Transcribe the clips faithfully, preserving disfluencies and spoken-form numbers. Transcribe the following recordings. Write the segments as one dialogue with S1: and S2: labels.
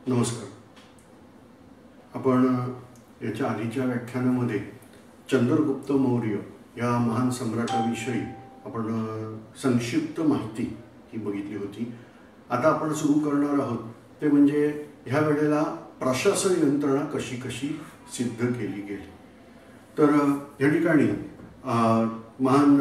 S1: नमस्कार. आपण याच्या आधीच्या व्याख्यानामध्ये चंद्रगुप्त मौर्य या महान सम्राटाविषयी आपण संक्षिप्त माहिती ही बघितली होती. आता आपण सुरू करणार आहोत ते म्हणजे ह्या वेळेला प्रशासन यंत्रणा कशी कशी सिद्ध केली गेली. तर या ठिकाणी महान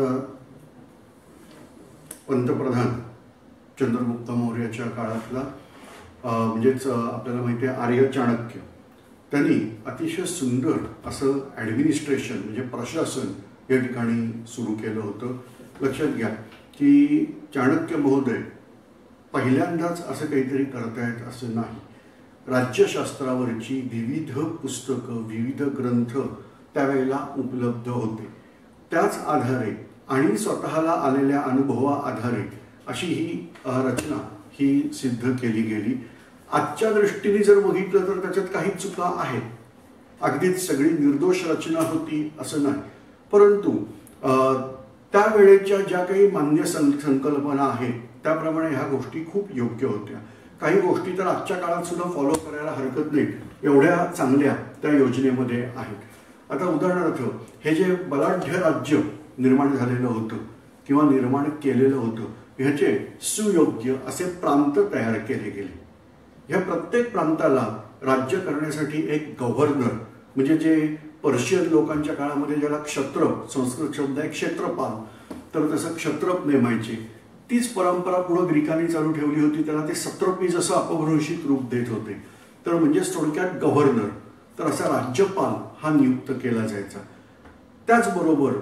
S1: पंतप्रधान चंद्रगुप्त मौर्याच्या काळातला म्हणजेच आपल्याला माहिती आहे आर्य चाणक्य, त्यांनी अतिशय सुंदर असं ॲडमिनिस्ट्रेशन म्हणजे प्रशासन या ठिकाणी सुरू केलं होतं. लक्षात घ्या की चाणक्य महोदय पहिल्यांदाच असं काहीतरी करतायत असं नाही. राज्यशास्त्रावरची विविध पुस्तकं विविध ग्रंथ त्यावेळेला उपलब्ध होते. त्याच आधारे आणि स्वतःला आलेल्या अनुभवा आधारे अशी ही रचना ही सिद्ध केली गेली. आजच्या दृष्टीने जर बघितलं तर त्याच्यात काही चुका आहेत. अगदीच सगळी निर्दोष रचना होती असं नाही, परंतु त्यावेळेच्या ज्या काही मान्य संकल्पना आहेत त्याप्रमाणे ह्या गोष्टी खूप योग्य होत्या. काही गोष्टी तर आजच्या काळात सुद्धा फॉलो करायला हरकत नाही, एवढ्या चांगल्या त्या योजनेमध्ये आहेत. आता उदाहरणार्थ हे जे बलाढ्य राज्य निर्माण झालेलं होतं किंवा निर्माण केलेलं होतं, ह्याचे सुयोग्य असे प्रांत तयार केले गेले. ह्या प्रत्येक प्रांताला राज्य करण्यासाठी एक गव्हर्नर म्हणजे जे पर्शियन लोकांच्या काळामध्ये ज्याला क्षत्र, संस्कृत शब्द आहे क्षेत्रपाल, तर तसं क्षत्रप नेमायचे. तीच परंपरा पुढे ग्रीकांनी चालू ठेवली होती. त्याला ते सत्रपी जसं अपभ्रंशित रूप देत होते. तर म्हणजेच थोडक्यात गव्हर्नर, तर असा राज्यपाल हा नियुक्त केला जायचा. त्याचबरोबर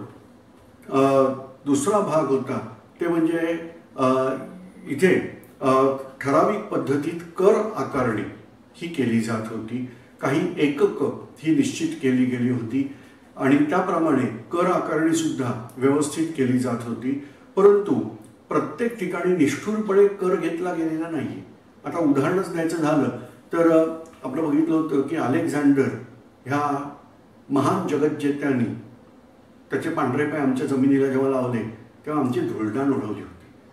S1: दुसरा भाग होता ते म्हणजे इथे ठराविक पद्धतीत कर आकारणी ही केली जात होती. काही एकक ही निश्चित केली गेली होती आणि त्याप्रमाणे कर आकारणी सुद्धा व्यवस्थित केली जात होती. परंतु प्रत्येक ठिकाणी निष्ठुरपणे कर घेतला गेलेला नाही. आता उदाहरणच द्यायचं झालं तर आपलं बघितलं होतं की अलेक्झांडर ह्या महान जगज्जेत्यांनी त्याचे पांढरे पाय आमच्या जमिनीला जेव्हा लावले तेव्हा आमची धुळदाण उडवली होती.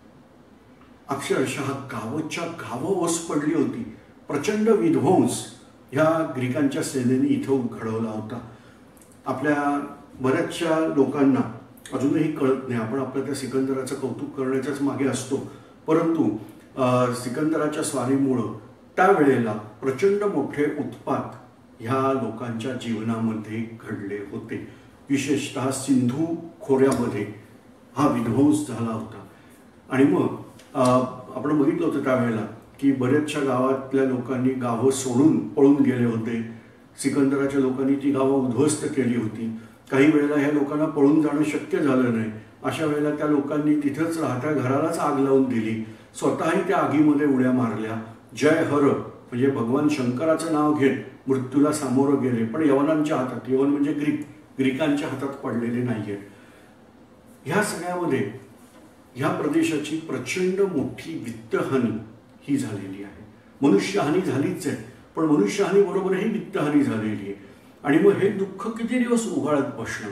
S1: अक्षरशः गावच्या गावं वस पडली होती. प्रचंड विध्वंस ह्या ग्रीकांच्या सेनेने इथं घडवला होता. आपल्या बऱ्याचशा लोकांना अजूनही कळत नाही. आपण आपल्या त्या सिकंदराचं कौतुक करण्याच्याच मागे असतो, परंतु सिकंदराच्या स्वारीमुळं त्यावेळेला प्रचंड मोठे उत्पात ह्या लोकांच्या जीवनामध्ये घडले होते. विशेषतः सिंधू खोऱ्यामध्ये हा विध्वंस झाला होता. आणि मग आपण बघितलं होतं त्यावेळेला की बऱ्याचशा गावातल्या लोकांनी गावं सोडून पळून गेले होते. सिकंदराच्या लोकांनी ती गावं उद्ध्वस्त केली होती. काही वेळेला ह्या लोकांना पळून जाणं शक्य झालं नाही. अशा वेळेला त्या लोकांनी तिथंच राहत्या घरालाच आग लावून दिली. स्वतःही त्या आगीमध्ये उड्या मारल्या. जय हर म्हणजे भगवान शंकराचं नाव घेत मृत्यूला सामोरं गेले, पण यवनांच्या हातात, यवन म्हणजे ग्रीक, ग्रीकांच्या हातात पडलेले नाही आहेत. ह्या सगळ्यामध्ये ह्या प्रदेशाची प्रचंड मोठी वित्तहानी ही झालेली आहे. मनुष्यहानी झालीच आहे, पण मनुष्यहानी बरोबरही वित्तहानी झालेली आहे. आणि मग हे दुःख किती दिवस उगाळत बसणं.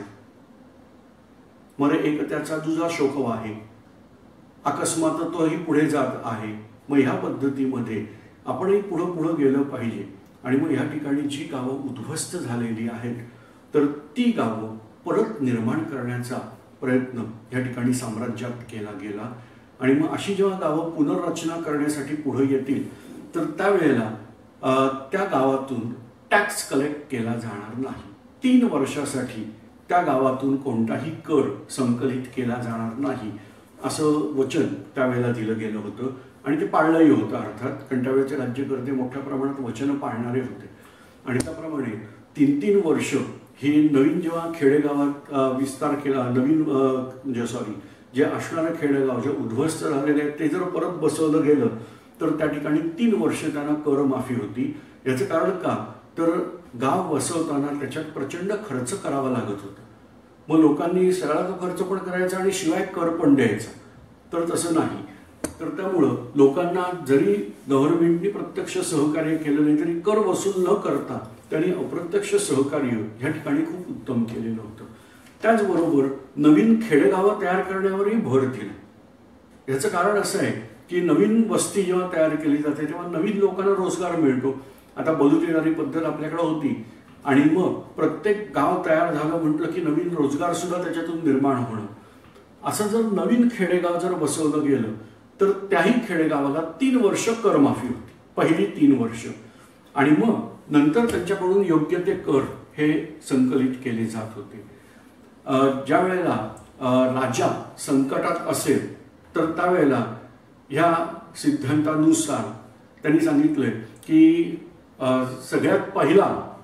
S1: मग एक त्याचा दुजा शोकवा आहे, अकस्मात तोही पुढे जात आहे. मग ह्या पद्धतीमध्ये आपणही पुढं पुढं गेलं पाहिजे. आणि मग ह्या ठिकाणी जी गावं उद्ध्वस्त झालेली आहेत तर ती गावं परत निर्माण करण्याचा प्रयत्न या ठिकाणी साम्राज्यात केला गेला. आणि मग अशी जेव्हा गावं पुनर्रचना करण्यासाठी पुढे येतील तर त्यावेळेला त्या गावातून टॅक्स कलेक्ट केला जाणार नाही. तीन वर्षासाठी त्या गावातून कोणताही कर संकलित केला जाणार नाही असं वचन त्यावेळेला दिलं गेलं होतं. आणि ते पाळलंही होतं अर्थात, कारण त्यावेळेचे राज्यकर्ते मोठ्या प्रमाणात वचनं पाळणारे होते. आणि त्याप्रमाणे तीन तीन वर्ष ही नवीन जेव्हा खेडेगावात विस्तार केला, नवीन म्हणजे सॉरी जे असणारं खेडेगाव जे उद्ध्वस्त झालेले आहेत ते जर परत बसवलं गेलं तर त्या ठिकाणी तीन वर्ष त्यांना कर माफी होती. याचं कारण का, तर गाव वसवताना त्याच्यात प्रचंड खर्च करावा लागत होता. मग लोकांनी सगळा खर्च पण करायचा आणि शिवाय कर पण द्यायचा, तर तसं नाही. तर त्यामुळं लोकांना जरी गव्हर्नमेंटनी प्रत्यक्ष सहकार्य केलं नाही तरी कर वसूल न करता त्यांनी अप्रत्यक्ष सहकार्य ह्या ठिकाणी खूप उत्तम केलेलं होतं. त्याचबरोबर नवीन खेडेगावं तयार करण्यावरही भर दिला. याचं कारण असं आहे की नवीन वस्ती जेव्हा तयार केली जाते तेव्हा नवीन लोकांना रोजगार मिळतो. आता बलूत येणारी पद्धत आपल्याकडे होती आणि मग प्रत्येक गाव तयार झालं म्हटलं की नवीन रोजगार सुद्धा त्याच्यातून निर्माण होणं. असं जर नवीन खेडेगाव जर बसवलं गेलं तर त्याही खेडेगावाला तीन वर्ष करमाफी होती, पहिली तीन वर्ष, आणि मग नंतर त्यांच्याकडून योग्य ते कर हे संकलित केले जात होते. ज्या वेळेला राजा संकटात असेल तर त्यावेळेला ह्या सिद्धांतानुसार त्यांनी सांगितलंय की सगळ्यात पहिला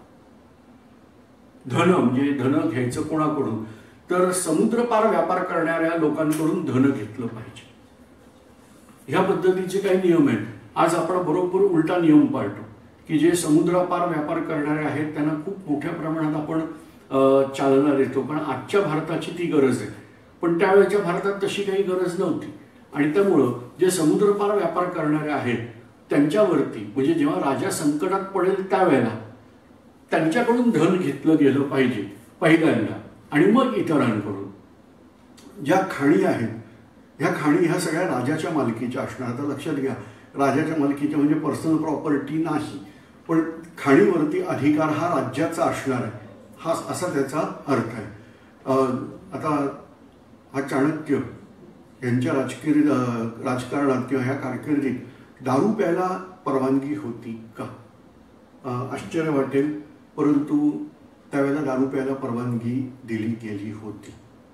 S1: धन म्हणजे धन घ्यायचं कोणाकडून, तर समुद्रपार व्यापार करणाऱ्या लोकांकडून धन घेतलं पाहिजे. ह्या पद्धतीचे काही नियम आहेत. आज आपण बरोबर उलटा नियम पाळतो की जे समुद्रापार व्यापार करणारे आहेत त्यांना खूप मोठ्या प्रमाणात आपण चालना देतो, कारण आजच्या भारताची ती गरज आहे. पण त्यावेळेच्या भारतात तशी काही गरज नव्हती आणि त्यामुळं जे समुद्रपार व्यापार करणारे आहेत त्यांच्यावरती म्हणजे जेव्हा राजा संकटात पडेल त्यावेळेला त्यांच्याकडून धन घेतलं गेलं पाहिजे पहिल्यांदा आणि मग इतरांकडून. ज्या खाणी आहेत ह्या खाणी ह्या सगळ्या राजाच्या मालकीच्या असणार. आता लक्षात घ्या, राजाच्या मालकीच्या म्हणजे पर्सनल प्रॉपर्टी नाही, पण खाणीवरती अधिकार हा राज्याचा असणार आहे, हा असा त्याचा अर्थ आहे. आता हा चाणक्य यांच्या राजकीय राजकारणात किंवा ह्या कारकिर्दीत दारू प्यायला परवानगी होती का? आश्चर्य वाटेल, परंतु त्यावेळेला दारू प्यायला परवानगी दिली गेली होती.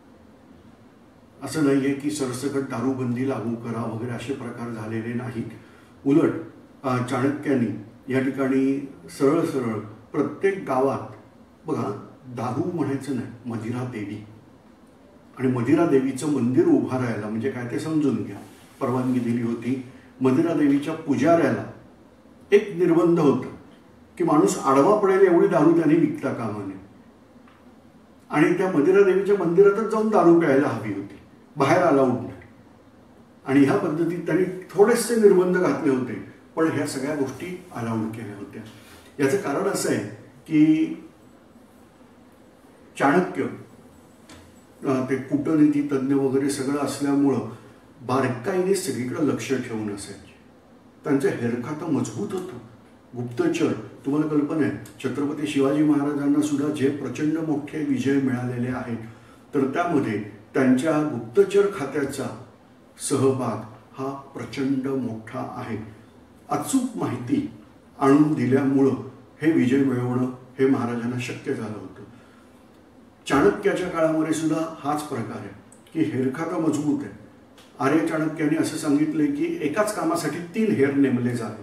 S1: असं नाही आहे की सरसकट दारूबंदी लागू करा वगैरे असे प्रकार झालेले नाहीत. उलट चाणक्यांनी या ठिकाणी सरळ सरळ प्रत्येक गावात बघा दारू म्हणायचं नाही, मदिरा देवी, आणि मदिरा देवीचं मंदिर उभारायला म्हणजे काय ते समजून घ्या परवानगी दिली होती. मदिरा देवीच्या पुजाऱ्याला एक निर्बंध होता की माणूस आडवा पडेल एवढी दारू त्यांनी विकता कामा नये, आणि त्या मदिरा देवीच्या मंदिरातच जाऊन दारू प्यायला हवी होती, बाहेर अलाउड नाही. आणि ह्या पद्धतीत त्यांनी थोडेसे निर्बंध घातले होते, पण ह्या सगळ्या गोष्टी अलाउड केल्या होत्या. याचं कारण असं आहे की चाणक्य ते कूटनीती तज्ज्ञ वगैरे सगळं असल्यामुळं बारकाईने सगळीकडे लक्ष ठेवून असायचे. त्यांचं हेरखातं मजबूत होतं. गुप्तचर, तुम्हाला कल्पना आहे छत्रपती शिवाजी महाराजांना सुद्धा जे प्रचंड मोठे विजय मिळालेले आहेत तर त्यामध्ये त्यांच्या गुप्तचर खात्याचा सहभाग हा प्रचंड मोठा आहे. अचूक माहिती आणून दिल्यामुळं हे विजय मिळवणं हे महाराजांना शक्य झालं होतं. चाणक्याच्या काळामध्ये सुद्धा हाच प्रकार आहे की हेरखातं मजबूत आहे. आर्य चाणक्यांनी असं सांगितलंय की एकाच कामासाठी तीन हेर नेमले जावे,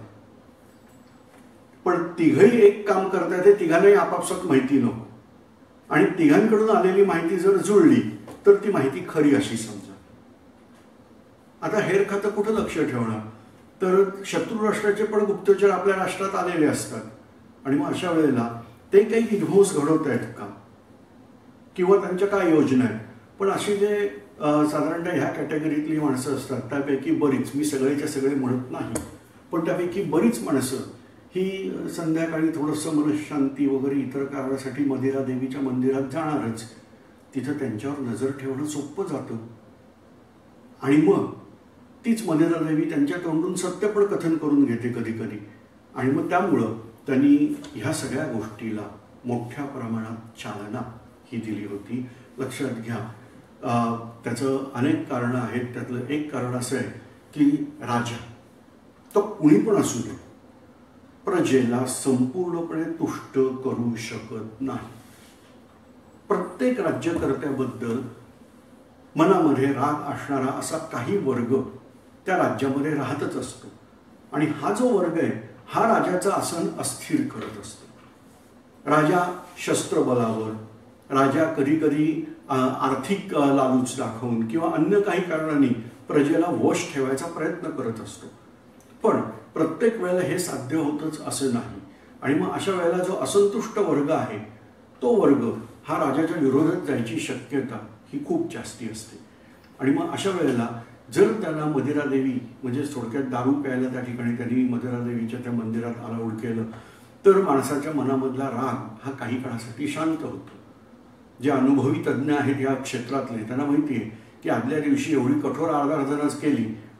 S1: पण तिघही एक काम करतायत हे तिघांनाही आपापसात माहिती नको, आणि तिघांकडून आलेली माहिती जर जुळली तर ती माहिती खरी अशी समजा. आता हेरखातं कुठं लक्ष ठेवणार, तर शत्रू राष्ट्राचे पण गुप्तचर आपल्या राष्ट्रात आलेले असतात, आणि मग अशा वेळेला ते काही विध्वंस घडवत आहेत का किंवा त्यांच्या काय योजना आहेत. पण अशी जे साधारणतः ह्या कॅटेगरीतली माणसं असतात त्यापैकी बरीच, मी सगळेच्या सगळे म्हणत नाही, पण त्यापैकी बरीच माणसं ही संध्याकाळी थोडंसं मनशांती वगैरे इतर कारणासाठी मदिरा देवीच्या मंदिरात जाणारच. तिथं त्यांच्यावर नजर ठेवणं सोपं जातं, आणि मग तीच मदिरा देवी त्यांच्या तोंडून सत्य पण कथन करून घेते कधी कधी, आणि मग त्यामुळं त्यांनी ह्या सगळ्या गोष्टीला मोठ्या प्रमाणात चालना ही दिली होती. लक्षात घ्या, त्याचं अनेक कारणं आहेत. त्यातलं एक कारण असं आहे की राजा तो कुणी पण असू दे प्रजेला संपूर्णपणे तुष्ट करू शकत नाही. प्रत्येक राज्यकर्त्याबद्दल मनामध्ये राग असणारा असा काही वर्ग त्या राज्यामध्ये राहतच असतो, आणि हा जो वर्ग आहे हा राजाचं आसन अस्थिर करत असतो. राजा शस्त्रबलावर, राजा कधी कधी आर्थिक लालूच दाखवून किंवा अन्य काही कारणांनी प्रजेला वश ठेवायचा प्रयत्न करत असतो, पण प्रत्येक वेळेला हे साध्य होतच असं नाही. आणि मग अशा वेळेला जो असंतुष्ट वर्ग आहे तो वर्ग हा राजाच्या विरोधात जायची शक्यता ही खूप जास्ती असते. आणि मग अशा वेळेला जर त्यांना मदिरा देवी म्हणजे थोडक्यात दारू प्यायला त्या ठिकाणी त्यांनी मदिरा देवीच्या त्या मंदिरात अलाउड केलं तर माणसाच्या मनामधला राग हा काही काळासाठी शांत होतो. जे अनुभवी तज्ज्ञ आहेत या क्षेत्रातले त्यांना माहिती आहे की आदल्या दिवशी एवढी कठोर आराधनाच केली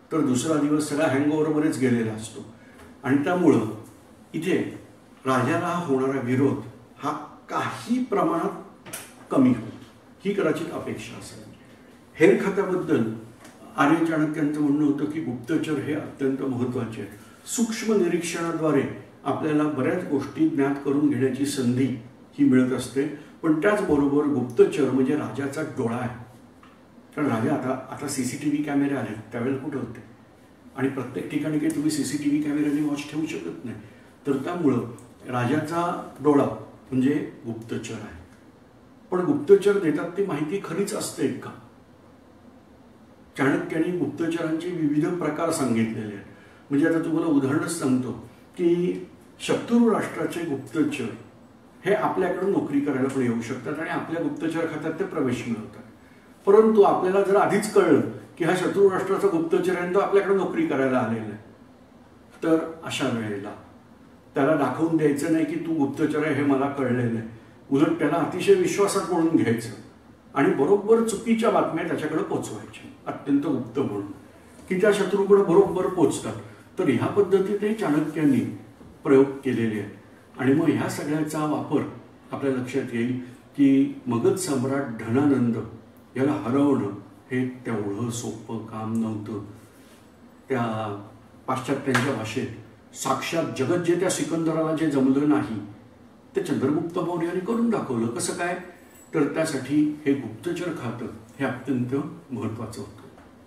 S1: तर दुसरा दिवस सगळा हँगओव्हरमध्येच गेलेला असतो. आणि त्यामुळं इथे राजाला होणारा विरोध हा काही प्रमाणात कमी होतो, ही कदाचित अपेक्षा असेल. हेर खात्याबद्दल आर्य चाणक्यांचं म्हणणं होतं की गुप्तचर हे अत्यंत महत्त्वाचे आहे. सूक्ष्म निरीक्षणाद्वारे आपल्याला बऱ्याच गोष्टी ज्ञात करून घेण्याची संधी ही मिळत असते. पण त्याचबरोबर गुप्तचर म्हणजे राजाचा डोळा आहे. कारण राजा आता आता सी सी टी व्ही कॅमेरे आले, त्यावेळेला कुठे होते, आणि प्रत्येक ठिकाणी काही तुम्ही सी सी टी व्ही कॅमेऱ्याने वॉच ठेवू शकत नाही. तर त्यामुळं राजाचा डोळा म्हणजे गुप्तचर आहे. पण गुप्तचर देतात ती माहिती खरीच असते का? चाणक्याने गुप्तचरांचे विविध प्रकार सांगितलेले आहेत. म्हणजे आता तुम्हाला उदाहरणच सांगतो की शत्रू राष्ट्राचे गुप्तचर हे आपल्याकडे नोकरी करायला पण येऊ शकतात आणि आपल्या गुप्तचर खात्यात ते प्रवेश मिळवतात. परंतु आपल्याला जर आधीच कळलं की हा शत्रू राष्ट्राचा गुप्तचर आहे तो आपल्याकडे नोकरी करायला आलेला आहे, तर अशा वेळेला त्याला दाखवून द्यायचं नाही की तू गुप्तचर आहे हे मला कळलेलं आहे. उलट त्याला अतिशय विश्वासात म्हणून घ्यायचं आणि बरोबर चुकीच्या बातम्या त्याच्याकडे पोचवायच्या, अत्यंत गुप्त म्हणून, की त्या शत्रूकडे बरोबर पोचतात. तर ह्या पद्धतीने चाणक्यांनी प्रयोग केलेले आहेत. आणि मग ह्या सगळ्याचा वापर आपल्या लक्षात येईल की मगध सम्राट धनानंद याला हरवणं हे तेवढं सोपं काम नव्हतं. त्या पाश्चात्यांच्या भाषेत साक्षात जगज्जेत्या सिकंदराला जे जमलं नाही ते चंद्रगुप्त मौर्याने करून दाखवलं. कसं काय? तर त्यासाठी हे गुप्तचर खातं हे अत्यंत महत्त्वाचं होतं.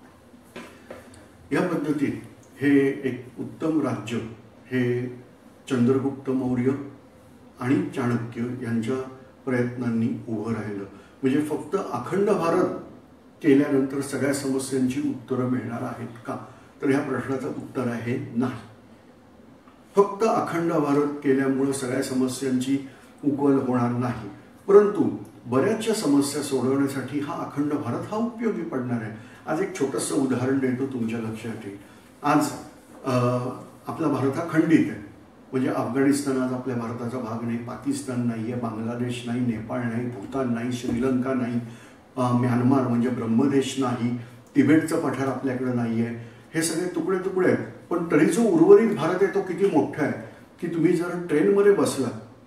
S1: या पद्धतीत हे एक उत्तम राज्य हे चंद्रगुप्त मौर्य आणि चाणक्य यांच्या प्रयत्नांनी उभं राहिलं. म्हणजे फक्त अखंड भारत केल्यानंतर सगळ्या समस्यांची उत्तरं मिळणार आहेत का? तर ह्या प्रश्नाचं उत्तर आहे नाही. फक्त अखंड भारत केल्यामुळे सगळ्या समस्यांची उकल होणार नाही, परंतु बऱ्याचशा समस्या सोडवण्यासाठी हा अखंड भारत हा उपयोगी पडणार आहे. आज एक छोटंसं उदाहरण देतो तुमच्या लक्षात येईल. आज आपला भारत हा खंडित आहे. म्हणजे अफगाणिस्तान आज आपल्या भारताचा भाग नाही, पाकिस्तान नाही आहे, बांगलादेश नाही, नेपाळ नाही, भूतान नाही, श्रीलंका नाही, म्यानमार म्हणजे ब्रह्मदेश नाही, तिबेटचं पठार आपल्याकडे नाही आहे. हे सगळे तुकडे तुकडे आहेत. पण तरी जो उर्वरित भारत आहे तो किती मोठा आहे की तुम्ही जर ट्रेनमध्ये बसला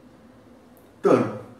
S1: तर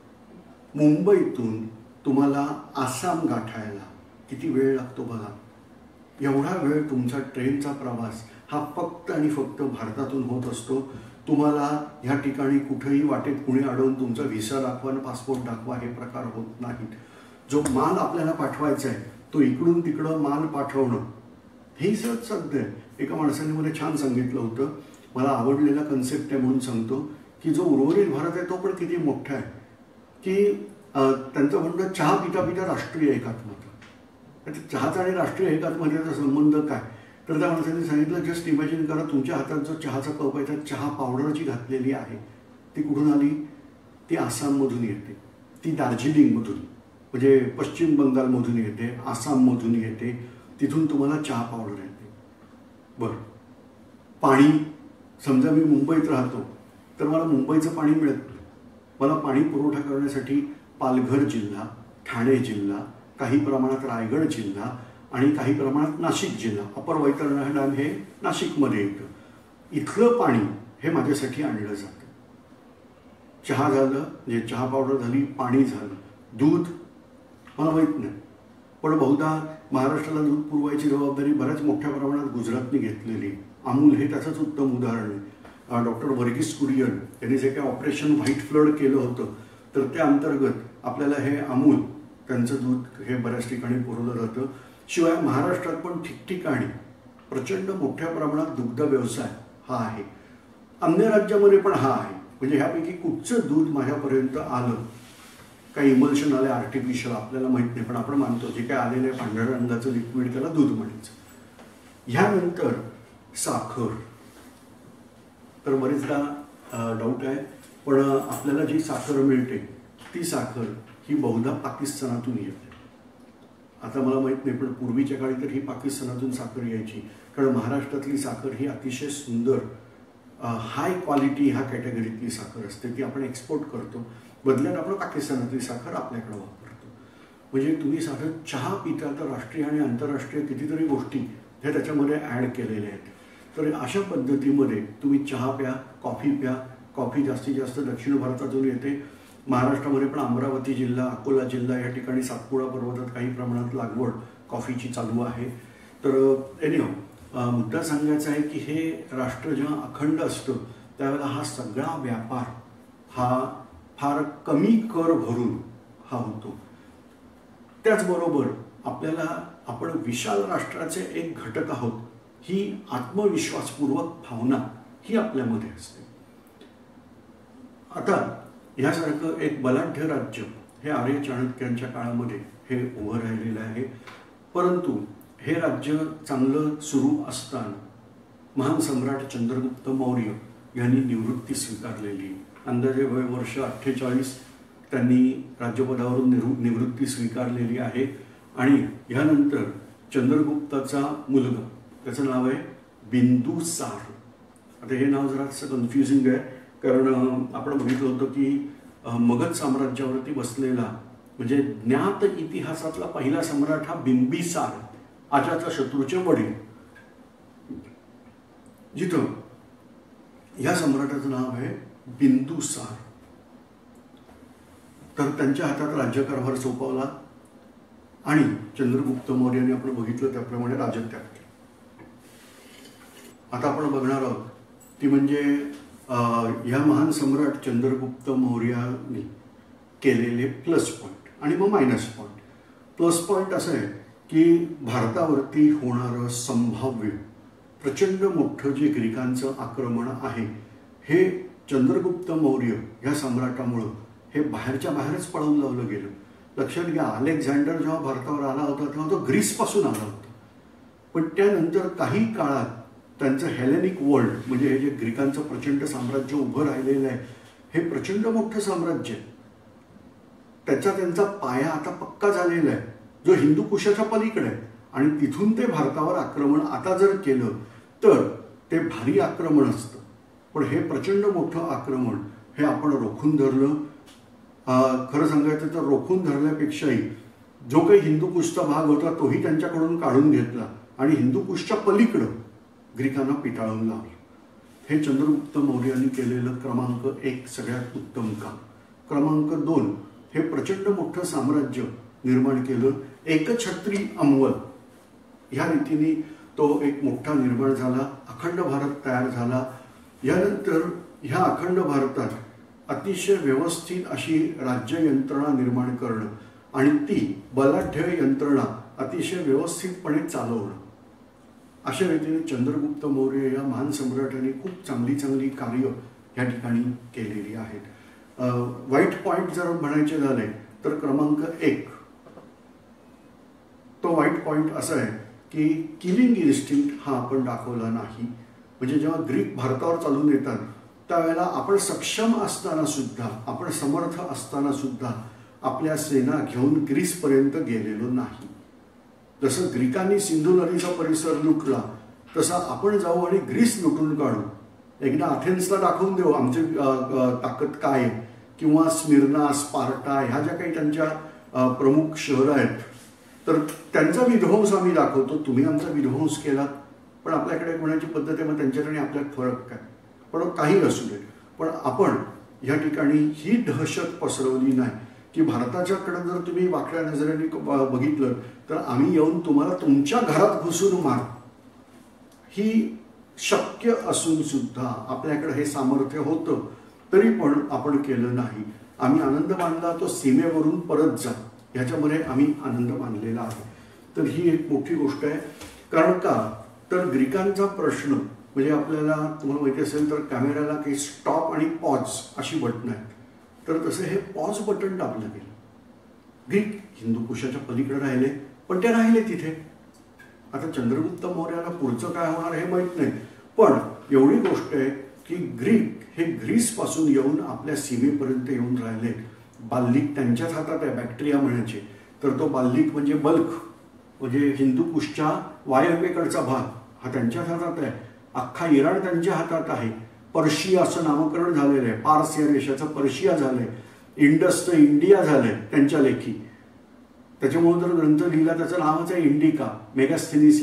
S1: मुंबईतून तुम्हाला आसाम गाठायला किती वेळ लागतो बघा. एवढा वेळ तुमचा ट्रेनचा प्रवास हा फक्त आणि फक्त भारतातून होत असतो. तुम्हाला ह्या ठिकाणी कुठेही वाटेत कुणी अडवून तुमचा व्हिसा दाखवा आणि पासपोर्ट दाखवा हे प्रकार होत नाहीत. जो माल आपल्याला पाठवायचा आहे तो इकडून तिकडं माल पाठवणं हे सहज साध्य आहे. एका माणसाने मला छान सांगितलं होतं, मला आवडलेला कन्सेप्ट आहे म्हणून सांगतो, की जो उर्वरित भारत आहे तो पण किती मोठा आहे की त्यांचं म्हणणं चहा पिता पिता राष्ट्रीय एकात्मता. चहाचा आणि राष्ट्रीय एकात्मतेचा संबंध काय? तर त्या माणसाने सांगितलं, जस्ट इमॅजिन करा तुमच्या हातात जो चहाचा कप आहे त्यात चहा पावडर जी घातलेली आहे ती कुठून आली? ती आसाममधून येते, ती दार्जिलिंगमधून म्हणजे पश्चिम बंगालमधून येते, आसाममधून येते, तिथून तुम्हाला चहा पावडर येते. बरं, पाणी समजा मी मुंबईत राहतो तर मला मुंबईचं पाणी मिळत नाही. मला पाणी पुरवठा करण्यासाठी पालघर जिल्हा, ठाणे जिल्हा, काही प्रमाणात रायगड जिल्हा आणि काही प्रमाणात नाशिक जिल्हा, अपर वैतरणा डॅम हे नाशिकमध्ये येतं. इथलं पाणी हे माझ्यासाठी आणलं जातं. चहा झालं म्हणजे चहा पावडर झाली, पाणी झालं, दूध मला माहीत नाही, पण बहुधा महाराष्ट्राला दूध पुरवायची जबाबदारी बऱ्याच मोठ्या प्रमाणात गुजरातने घेतलेली. अमूल हे त्याचंच उत्तम उदाहरण आहे. डॉक्टर वर्गीस कुरियन यांनी जे काही ऑपरेशन व्हाईट फ्लड केलं होतं तर त्या अंतर्गत आपल्याला हे अमूल त्यांचं दूध हे बऱ्याच ठिकाणी पुरवलं जातं. शिवाय महाराष्ट्रात पण ठिकठिकाणी प्रचंड मोठ्या प्रमाणात दुग्ध व्यवसाय हा आहे. अन्य राज्यामध्ये पण हा आहे. म्हणजे ह्यापैकी कुठचं दूध माझ्यापर्यंत आलं, काही इमल्शन आले आर्टिफिशियल आपल्याला माहीत नाही, पण आपण मानतो जे काय आलेलं आहे पांढऱ्या रंगाचं लिक्विड त्याला दूध म्हणायचं. ह्यानंतर साखर. तर बरेचदा डाऊट आहे, पण आपल्याला जी साखर मिळते ती साखर ही बहुधा पाकिस्तानातून येते. आता मला माहीत नाही, पण पूर्वीच्या काळी तर ही पाकिस्तानातून साखर यायची. कारण महाराष्ट्रातली साखर ही अतिशय सुंदर हाय क्वालिटी ह्या कॅटेगरीतली साखर असते, ती आपण एक्सपोर्ट करतो. बदल्यात आपण पाकिस्तानातली साखर आपल्याकडे वापरतो. म्हणजे तुम्ही साखर चहा पिता तर राष्ट्रीय आणि आंतरराष्ट्रीय कितीतरी गोष्टी हे त्याच्यामध्ये ॲड केलेले आहेत. तर अशा पद्धतीमध्ये तुम्ही चहा प्या, कॉफी प्या. कॉफी जास्तीत जास्त दक्षिण भारतातून येते. महाराष्ट्रामध्ये पण अमरावती जिल्हा, अकोला जिल्हा या ठिकाणी सातपुडा पर्वतात काही प्रमाणात लागवड कॉफीची चालू आहे. तर एनिहो मुद्दा सांगायचा आहे की हे राष्ट्र जेव्हा अखंड असतं त्यावेळेला हा सगळा व्यापार हा फार कमी कर भरून हा होतो. त्याचबरोबर आपल्याला आपण विशाल राष्ट्राचे एक घटक आहोत ही आत्मविश्वासपूर्वक भावना ही आपल्यामध्ये असते. आता ह्यासारखं एक बलाढ्य राज्य हे आर्य चाणक्यांच्या काळामध्ये हे उभं राहिलेलं आहे. परंतु हे राज्य चांगलं सुरू असताना महान सम्राट चंद्रगुप्त मौर्य यांनी निवृत्ती स्वीकारलेली. अंदाजे वय वर्ष अठ्ठेचाळीस त्यांनी राज्यपदावरून निवृ निवृत्ती स्वीकारलेली आहे. आणि ह्यानंतर चंद्रगुप्ताचा मुलगा, त्याचं नाव आहे बिंदुसार. आता हे नाव जरासं कन्फ्युजिंग आहे, कारण आपण बघितलं होतं की मगध साम्राज्यावरती बसलेला म्हणजे ज्ञात इतिहासातला पहिला सम्राट हा बिंबिसार, अजात शत्रूचे वडील. जिथं ह्या सम्राटाचं नाव आहे बिंदुसार. तर त्यांच्या हातात राज्यकारभार सोपवला आणि चंद्रगुप्त मौर्याने आपण बघितलं त्याप्रमाणे राज्यत्याग केला. आता आपण बघणार आहोत ती म्हणजे ह्या महान सम्राट चंद्रगुप्त मौर्याने केलेले प्लस पॉईंट आणि मग मायनस पॉईंट. प्लस पॉईंट असं आहे की भारतावरती होणारं संभाव्य प्रचंड मोठं जे ग्रीकांचं आक्रमण आहे हे चंद्रगुप्त मौर्य ह्या सम्राटामुळं हे बाहेरच्या बाहेरच पळवून लावलं गेलं. लक्षात घ्या, अलेक्झांडर जेव्हा भारतावर आला होता तेव्हा तो ग्रीसपासून आला होता. पण त्यानंतर काही काळात त्यांचं हेलेनिक वर्ल्ड म्हणजे हे जे ग्रीकांचं प्रचंड साम्राज्य उभं राहिलेलं आहे हे प्रचंड मोठं साम्राज्य आहे. त्याचा त्यांचा पाया आता पक्का झालेला आहे जो हिंदू कुशाच्या पलीकडे आहे. आणि तिथून ते भारतावर आक्रमण आता जर केलं तर ते भारी आक्रमण असतं. पण हे प्रचंड मोठं आक्रमण हे आपण रोखून धरलं. खरं सांगायचं तर रोखून धरल्यापेक्षाही जो काही हिंदू कुशचा भाग होता तोही त्यांच्याकडून काढून घेतला आणि हिंदू कुशच्या पलीकडं ग्रीकांना पिटाळून लावलं. हे चंद्रगुप्त मौर्याने केलेलं क्रमांक एक सगळ्यात उत्तम काम. क्रमांक दोन, हे प्रचंड मोठं साम्राज्य निर्माण केलं. एकछत्री अंमल ह्या रीतीने तो एक मोठा निर्माण झाला. अखंड भारत तयार झाला. यानंतर ह्या अखंड भारतात अतिशय व्यवस्थित अशी राज्य यंत्रणा निर्माण करणं आणि ती बलाढ्य यंत्रणा अतिशय व्यवस्थितपणे चालवणं, अशा रीतीने चंद्रगुप्त मौर्य या महान सम्राटाने खूप चांगली चांगली कार्य या ठिकाणी केलेली आहेत. वाईट पॉईंट जर म्हणायचे झाले तर क्रमांक एक, तो वाईट पॉईंट असा आहे की किलिंग इन्स्टिंक्ट हा आपण दाखवला नाही. म्हणजे जेव्हा ग्रीक भारतावर चालून येतात त्यावेळेला आपण सक्षम असताना सुद्धा, आपण समर्थ असताना सुद्धा आपल्या सेना घेऊन ग्रीसपर्यंत गेलेलो नाही. जसं ग्रीकांनी सिंधू नदीचा परिसर लुटला तसा आपण जाऊ आणि ग्रीस लुटून काढू. एकदा अथेन्सला दाखवून देऊ आमची ताकद काय आहे, किंवा स्मिर्ना, स्पार्टा ह्या ज्या काही त्यांच्या प्रमुख शहरं आहेत तर त्यांचा विध्वंस आम्ही दाखवतो. तुम्ही आमचा विध्वंस केला. पण आपल्याकडे कोणाची पद्धत आहे, मग त्यांच्यात आणि आपल्यात फरक काय. पण काही असू दे, पण आपण या ठिकाणी ही दहशत पसरवली नाही की भारताच्याकडे जर तुम्ही वाकड्या नजरेने बघितलं तर आम्ही येऊन तुम्हाला तुमच्या घरात घुसून मार. ही शक्य असून सुद्धा आपल्याकडे हे सामर्थ्य होतं तरी पण आपण केलं नाही. आम्ही आनंद मानला तो सीमेवरून परत जा, ह्याच्यामध्ये आम्ही आनंद मानलेला आहे. तर ही एक मोठी गोष्ट आहे. कारण का तर ग्रीकांचा प्रश्न म्हणजे आपल्याला तुम्हाला माहिती असेल तर कॅमेऱ्याला काही स्टॉप आणि पॉज अशी बटणं आहेत. तर तसं हे पॉज बटन दाबलं गेलं. ग्रीक हिंदू कुशाच्या पलीकडे राहिले पण ते राहिले तिथे. आता चंद्रगुप्त मौर्याला पुढचं काय होणार हे माहीत नाही, पण एवढी गोष्ट आहे की ग्रीक हे ग्रीसपासून येऊन आपल्या सीमेपर्यंत येऊन राहिले. बाल्लिक त्यांच्याच हातात आहे, बॅक्टेरिया म्हणायचे. तर तो बाल्लिक म्हणजे बल्क म्हणजे हिंदू कुशच्या वायव्येकडचा भाग हा त्यांच्याच हातात आहे. अख्खा इराण त्यांच्या हातात आहे. पर्शिया असं नामकरण झालेलं आहे. पार्स या देशाचं पर्शिया झालंय. इंडसचं इंडिया झालंय त्यांच्या लेखी. त्याच्यामुळे जर ग्रंथ लिहिला त्याचं नावच आहे इंडिका. मेगास्थेनिस ह्या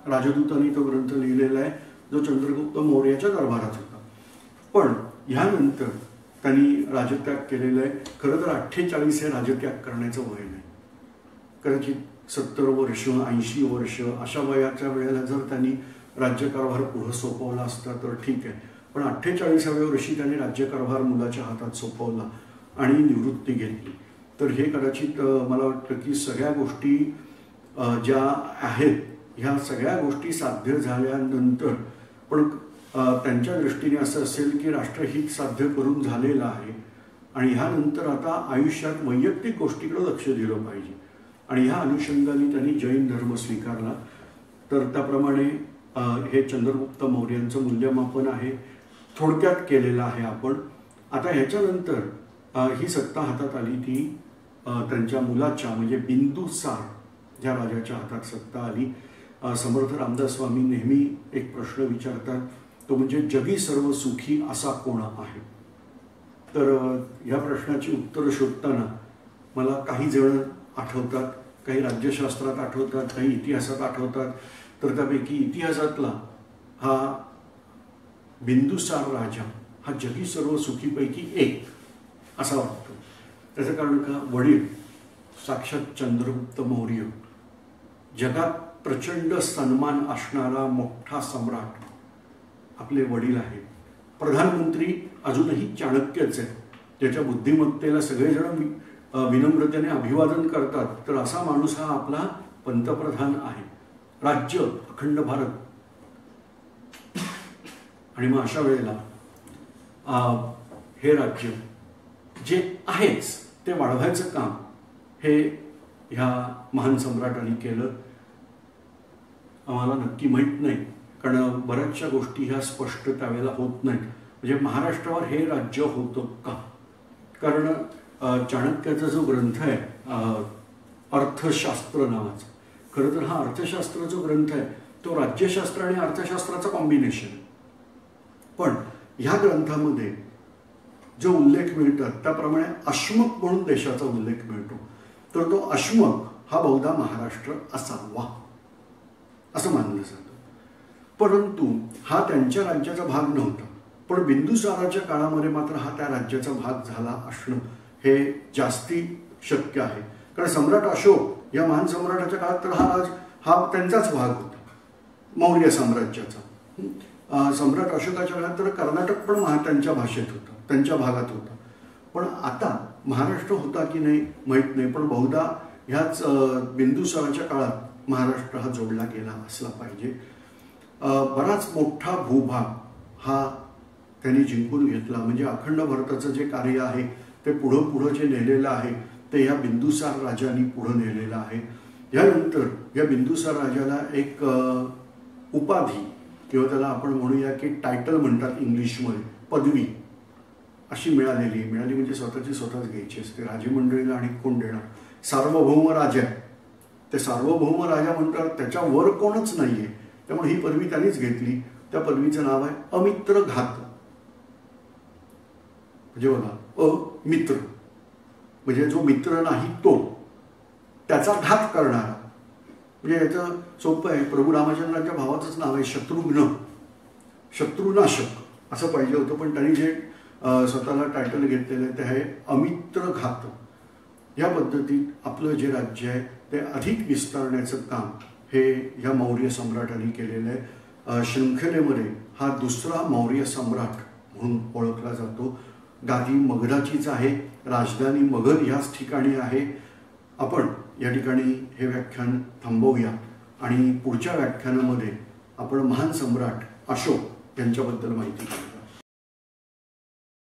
S1: राजदूतांनी तो ग्रंथ लिहिलेला आहे जो चंद्रगुप्त मौर्याच्या दरबारात होता. पण ह्यानंतर त्यांनी राजत्याग केलेला आहे. खरं तर अठ्ठेचाळीस हे राजत्याग करण्याचं वय नाही. कदाचित सत्तर वर्ष ऐंशी वर्ष अशा वयाच्या वेळेला जर त्यांनी राज्यकारभार पुढं सोपवला असता तर ठीक आहे. पण अठ्ठेचाळीसाव्या वर्षी त्यांनी राज्यकारभार मुलाच्या हातात सोपवला आणि निवृत्ती घेतली. तर हे कदाचित मला वाटतं की सगळ्या गोष्टी ज्या आहेत ह्या सगळ्या गोष्टी साध्य झाल्यानंतर पण त्यांच्या दृष्टीने असं असेल की राष्ट्रहित साध्य करून झालेलं आहे आणि ह्यानंतर आता आयुष्यात वैयक्तिक गोष्टीकडे लक्ष दिलं पाहिजे आणि ह्या अनुषंगाने त्यांनी जैन धर्म स्वीकारला. तर त्याप्रमाणे हे चंद्रगुप्त मौर्यांचं मूल्यमापन आहे, थोडक्यात केलेलं आहे आपण. आता ह्याच्यानंतर ही सत्ता हातात आली ती त्यांच्या मुलाच्या म्हणजे बिंदुसार ज्या राजाच्या हातात सत्ता आली. समर्थ रामदास स्वामी नेहमी एक प्रश्न विचारतात, तो म्हणजे जगी सर्व सुखी असा कोण आहे. तर या प्रश्नाची उत्तरं शोधताना मला काही जण आठवतात, काही राज्यशास्त्रात आठवतात, काही इतिहासात आठवतात. तर त्यापैकी इतिहासातला हा बिंदुसार राजा हा जगी सर्व सुखीपैकी एक असा वाटतो. त्याचं कारण का, वडील साक्षात चंद्रगुप्त मौर्य, जगात प्रचंड सन्मान असणारा मोठा सम्राट आपले वडील आहेत. प्रधानमंत्री अजूनही चाणक्यच आहे, त्याच्या बुद्धिमत्तेला सगळेजण विनम्रतेने अभिवादन करतात. तर असा माणूस हा आपला पंतप्रधान आहे. राज्य अखंड भारत. आणि मग अशा वेळेला हे राज्य जे आहेच ते वाढवायचं काम हे ह्या महान सम्राटांनी केलं. आम्हाला नक्की माहीत नाही, कारण बऱ्याचशा गोष्टी ह्या स्पष्ट त्यावेळेला होत नाहीत. म्हणजे महाराष्ट्रावर हे राज्य होतं का, कारण चाणक्याचा जो ग्रंथ आहे अर्थशास्त्र नावाचा, खरं तर हा अर्थशास्त्र जो ग्रंथ आहे तो राज्यशास्त्र आणि अर्थशास्त्राचा कॉम्बिनेशन. पण ह्या ग्रंथामध्ये जो उल्लेख मिळतात त्याप्रमाणे अश्मक म्हणून देशाचा उल्लेख मिळतो. तर तो अश्मक हा बहुधा महाराष्ट्र असावा असं मानलं जातं. परंतु हा त्यांच्या राज्याचा भाग नव्हता. पण बिंदुसाराच्या काळामध्ये मात्र हा त्या राज्याचा भाग झाला असणं हे जास्ती शक्य आहे. कारण सम्राट अशोक या महान सम्राटाच्या काळात तर हा राज हा त्यांचाच भाग होता, मौर्य साम्राज्याचा. सम्राट अशोकाच्या काळात तर कर्नाटक पण महा त्यांच्या भाषेत होतं, त्यांच्या भागात होता. पण आता महाराष्ट्र होता की नाही माहीत नाही, पण बहुधा ह्याच बिंदुसाराच्या काळात महाराष्ट्र हा जोडला गेला असला पाहिजे. बराच मोठा भूभाग हा त्यांनी जिंकून घेतला. म्हणजे अखंड भारताचं जे कार्य आहे ते पुढं पुढं जे नेलेलं आहे ते या बिंदुसार राजांनी पुढं नेलेलं आहे. यानंतर या बिंदुसार राजाला एक उपाधी किंवा त्याला आपण म्हणूया की टायटल म्हणतात इंग्लिशमध्ये, पदवी अशी मिळालेली. मिळाली म्हणजे स्वतःची स्वतःच घ्यायची असते. राजमंडळीला आणि कोण देणार. सार्वभौम राजा, ते सार्वभौम राजा म्हणतात, त्याच्यावर कोणच नाही आहे. त्यामुळे ही पदवी त्यांनीच घेतली. त्या पदवीचं नाव आहे अमित्र घात. म्हणजे बघा, अमित्र म्हणजे जो मित्र नाही तो, त्याचा घात करणारा. म्हणजे याचं सोपं आहे, प्रभू रामचंद्रांच्या भावाचंच नाव आहे शत्रुघ्न, शत्रुनाशक असं पाहिजे होतं. पण त्यांनी जे स्वतःला टायटल घेतलेलं आहे ते आहे अमित्र घात. या पद्धतीत आपलं जे राज्य आहे ते अधिक विस्तारण्याचं काम हे ह्या मौर्य सम्राटांनी केलेलं आहे. शृंखलेमध्ये हा दुसरा मौर्य सम्राट म्हणून ओळखला जातो. गादी मगधाचीच आहे, राजधानी मगध ह्याच ठिकाणी आहे. आपण या ठिकाणी हे व्याख्यान थांबवूया आणि पुढच्या व्याख्यानामध्ये आपण महान सम्राट अशोक यांच्याबद्दल माहिती घेऊ.